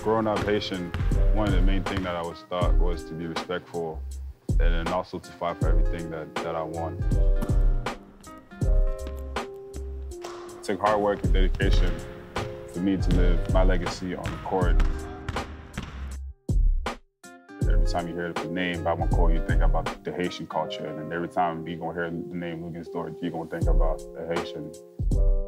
Growing up Haitian, one of the main things that I was taught was to be respectful and then also to fight for everything that I want. It took hard work and dedication for me to live my legacy on the court. Every time you hear the name Barbancourt, you think about the Haitian culture. And then every time you're gonna hear the name Luguentz Dort, you're gonna think about the Haitian.